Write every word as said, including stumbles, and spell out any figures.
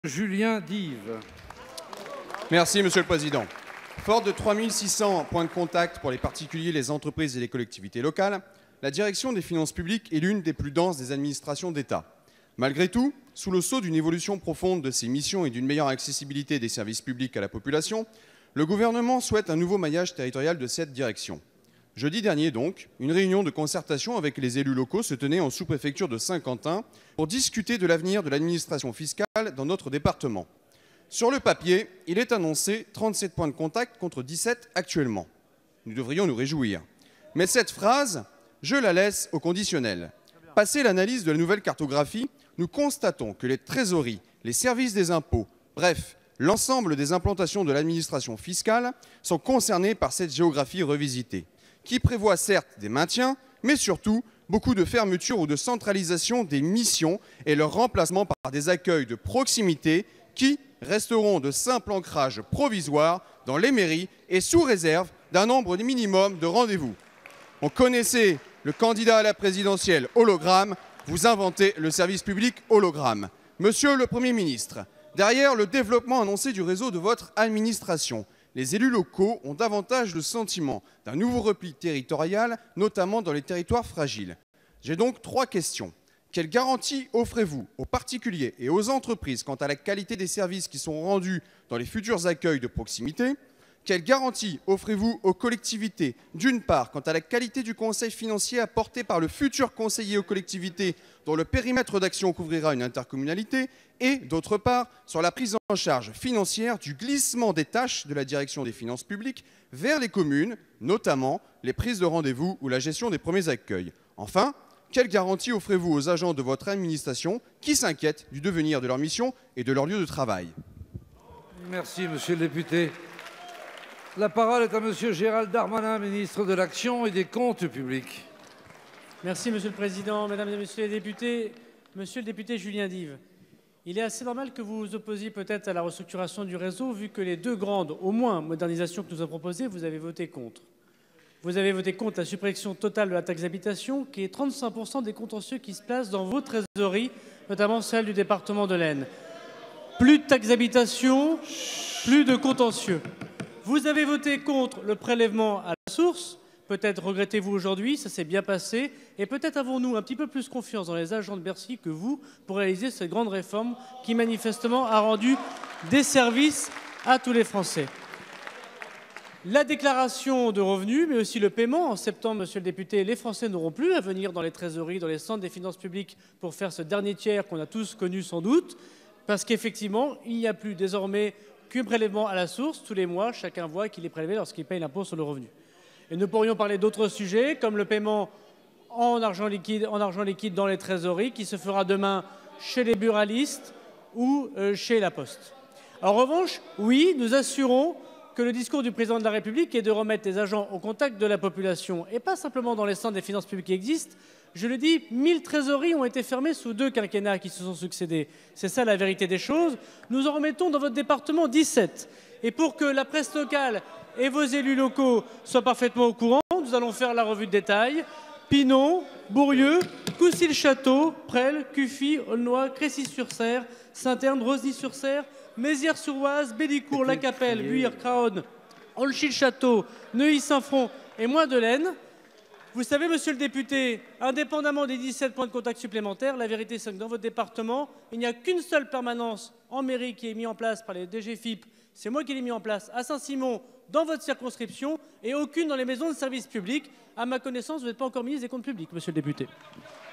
Julien Dive. Merci, Monsieur le Président. Fort de trois mille six cents points de contact pour les particuliers, les entreprises et les collectivités locales, la direction des finances publiques est l'une des plus denses des administrations d'État. Malgré tout, sous le sceau d'une évolution profonde de ses missions et d'une meilleure accessibilité des services publics à la population, le gouvernement souhaite un nouveau maillage territorial de cette direction. Jeudi dernier donc, une réunion de concertation avec les élus locaux se tenait en sous-préfecture de Saint-Quentin pour discuter de l'avenir de l'administration fiscale dans notre département. Sur le papier, il est annoncé trente-sept points de contact contre dix-sept actuellement. Nous devrions nous réjouir. Mais cette phrase, je la laisse au conditionnel. Passé l'analyse de la nouvelle cartographie, nous constatons que les trésoreries, les services des impôts, bref, l'ensemble des implantations de l'administration fiscale sont concernés par cette géographie revisitée, qui prévoit certes des maintiens, mais surtout beaucoup de fermetures ou de centralisation des missions et leur remplacement par des accueils de proximité qui resteront de simples ancrages provisoires dans les mairies et sous réserve d'un nombre minimum de rendez-vous. On connaissait le candidat à la présidentielle hologramme, vous inventez le service public hologramme. Monsieur le Premier ministre, derrière le développement annoncé du réseau de votre administration, les élus locaux ont davantage le sentiment d'un nouveau repli territorial, notamment dans les territoires fragiles. J'ai donc trois questions. Quelles garanties offrez-vous aux particuliers et aux entreprises quant à la qualité des services qui sont rendus dans les futurs accueils de proximité? Quelles garanties offrez-vous aux collectivités, d'une part, quant à la qualité du conseil financier apporté par le futur conseiller aux collectivités dont le périmètre d'action couvrira une intercommunalité, et d'autre part, sur la prise en charge financière du glissement des tâches de la direction des finances publiques vers les communes, notamment les prises de rendez-vous ou la gestion des premiers accueils. Enfin, quelles garanties offrez-vous aux agents de votre administration qui s'inquiètent du devenir de leur mission et de leur lieu de travail? Merci, monsieur le député. La parole est à monsieur Gérald Darmanin, ministre de l'Action et des Comptes publics. Merci, monsieur le président. Mesdames et messieurs les députés, monsieur le député Julien Dive, il est assez normal que vous vous opposiez peut-être à la restructuration du réseau, vu que les deux grandes, au moins, modernisations que nous avons proposées, vous avez voté contre. Vous avez voté contre la suppression totale de la taxe d'habitation, qui est trente-cinq pour cent des contentieux qui se placent dans vos trésoreries, notamment celle du département de l'Aisne. Plus de taxe d'habitation, plus de contentieux. Vous avez voté contre le prélèvement à la source. Peut-être regrettez-vous aujourd'hui, ça s'est bien passé. Et peut-être avons-nous un petit peu plus confiance dans les agents de Bercy que vous pour réaliser cette grande réforme qui, manifestement, a rendu des services à tous les Français. La déclaration de revenus, mais aussi le paiement. En septembre, monsieur le député, les Français n'auront plus à venir dans les trésoreries, dans les centres des finances publiques pour faire ce dernier tiers qu'on a tous connu sans doute. Parce qu'effectivement, il n'y a plus désormais qu'un prélèvement à la source. Tous les mois, chacun voit qu'il est prélevé lorsqu'il paye l'impôt sur le revenu. Et nous pourrions parler d'autres sujets, comme le paiement en argent liquide, en argent liquide dans les trésoreries, qui se fera demain chez les buralistes ou euh, chez la Poste. En revanche, oui, nous assurons que le discours du président de la République est de remettre les agents au contact de la population, et pas simplement dans les centres des finances publiques qui existent. Je le dis, mille trésoreries ont été fermées sous deux quinquennats qui se sont succédés. C'est ça la vérité des choses. Nous en remettons dans votre département dix-sept. Et pour que la presse locale et vos élus locaux soient parfaitement au courant, nous allons faire la revue de détail. Pinon, Bourrieux, Coucy-le-Château, Presles, Cuffy, Aulnoy, Crécy-sur-Serre, Saint-Erne, Rosny-sur-Serre, Mézières-sur-Oise, Bellicourt, La Capelle, Buire, Craonne, Olchy-le-Château, Neuilly-Saint-Front et Mois-de-l'Aisne. Vous savez, monsieur le député, indépendamment des dix-sept points de contact supplémentaires, la vérité c'est que dans votre département, il n'y a qu'une seule permanence en mairie qui est mise en place par les D G F I P. C'est moi qui l'ai mis en place à Saint-Simon, dans votre circonscription, et aucune dans les maisons de services publics. À ma connaissance, vous n'êtes pas encore ministre des Comptes publics, monsieur le député.